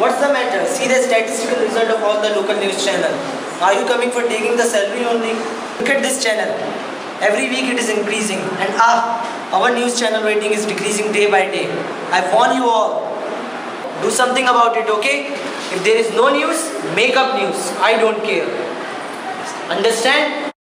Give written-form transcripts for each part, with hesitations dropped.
What's the matter? See the statistical result of all the local news channel. Are you coming for taking the salary only? Look at this channel. Every week it is increasing, and our news channel rating is decreasing day by day. I warn you all. Do something about it, okay? If there is no news, make up news. I don't care. Understand?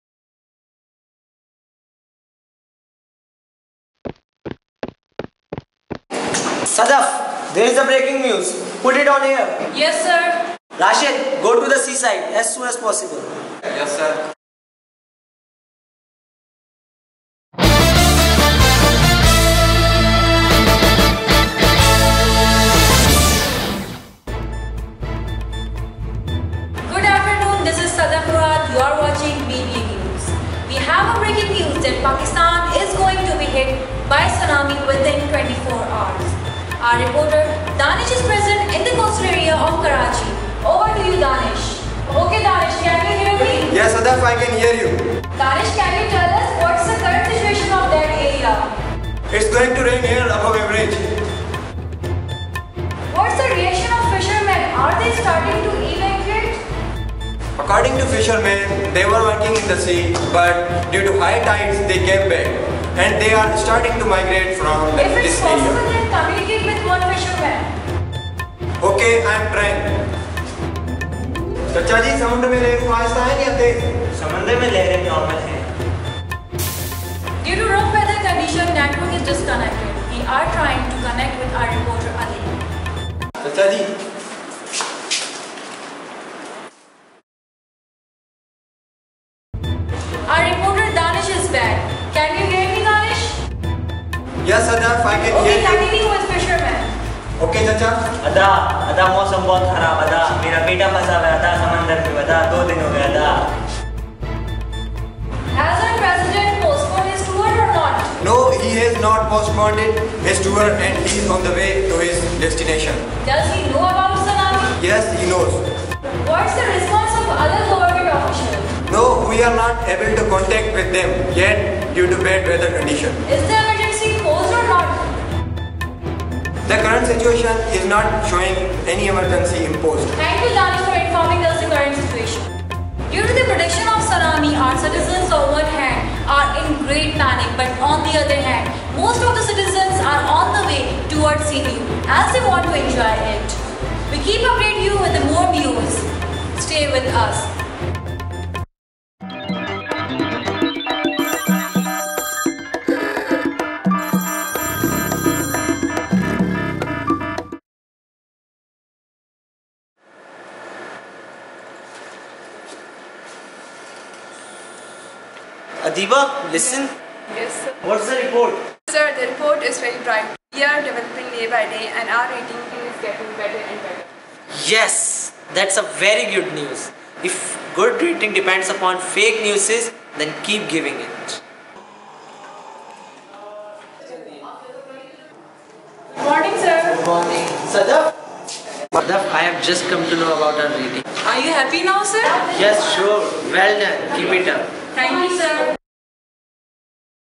Sadaf, there is a breaking news. Put it on air. Yes, sir. Rashid, go to the seaside as soon as possible. Yes, sir. Good afternoon, this is Sadaf. You are watching BBA News. We have a breaking news that Pakistan is going to be hit by tsunami within 24 hours. Our reporter Danish is present in the coastal area of Karachi. Over to you, Danish. Okay, Danish, can you hear me? Yes, Sadaf, I can hear you. Danish, can you tell us what's the current situation of that area? It's going to rain here above average. What's the reaction of fishermen? Are they starting to evacuate? According to fishermen, they were working in the sea, but due to high tides, they came back. And they are starting to migrate from If it's this possible, area. then communicate with one fisherman. Okay, I am trying. चाचा जी समुद्र में लहरें आहिस्ता है या तेज? समुद्र में लहरें नॉर्मल हैं. Due to rough weather condition, network is disconnected. We are trying to connect with our reporter Ali. चाचा जी Our reporter Danish is back. Can you hear me, Danish? Yes, Sadaf, I can Okay, hear you. continue with fishermen. Okay, चाचा. अदा मौसम बहुत खराब. अदा मेरा बेटा फंसा हुआ है. अदा समंदर में. अदा 2 दिन हो गए. अदा. Has our president postponed his tour or not? No, he has not postponed his tour and he is on the way to his destination. Does he know about tsunami? Yes, he knows. What's the response of other government officials? No, we are not able to contact with them yet due to bad weather condition. Is the emergency closed or not? The current situation is not showing any emergency imposed. Thank you, Danish, for informing us the current situation. Due to the prediction of tsunami, our citizens on one hand are in great panic, but on the other hand, most of the citizens are on the way towards sea as they want to enjoy it. We keep updating you with the more news. Stay with us. Adiba, listen. Yes, sir. What's the report? Sir, the report is very bright. We are developing day by day and our rating is getting better and better. Yes, that's a very good news. If good rating depends upon fake news, then keep giving it. Good morning, sir. Good morning. Sadaf? Sadaf, I have just come to know about our rating. Are you happy now, sir? Yes, sure. Well done. Keep it up. Thank you, sir.